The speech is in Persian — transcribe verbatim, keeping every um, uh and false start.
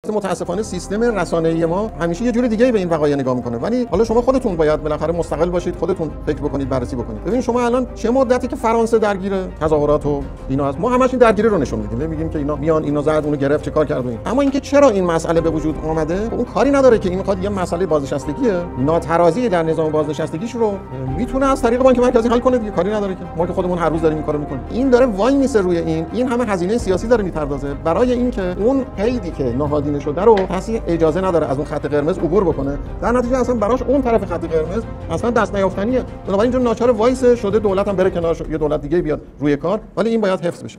متاسفانه سیستم رسانه‌ای ما همیشه یه جور دیگه به این وقایع نگاه میکنه، ولی حالا شما خودتون باید بالاخره مستقل باشید، خودتون فکر بکنید، بررسی بکنید. ببین شما الان چه مدتی که فرانسه درگیر تظاهرات و اینا هست، ما همش این درگیری رو نشون میدیم، میگیم که اینا میان اینو زد اونو گرفت چه کار کرد این. اما اینکه چرا این مسئله به وجود اومده، اون کاری نداره که این میخواد یه مسئله بازنشستگیه، ناترازی در نظام بازنشستگیش رو میتونه از طریق بانک مرکزی حل کنه دیگه، کاری نداره که ما که خودمون هر روز داریم این کارو میکنیم. این داره وای میسه روی این این همه هزینه سیاسی داره میپردازه برای اینکه اون قیدی که نهادینه شده رو کسی اجازه نداره از اون خط قرمز عبور بکنه، در نتیجه اصلا براش اون طرف خط قرمز اصلا دست نیافتنیه. بنابراین چون ناچار وایس شده دولت هم بره کنار، یه دولت دیگه بیاد روی کار، ولی این باید حفظ بشه.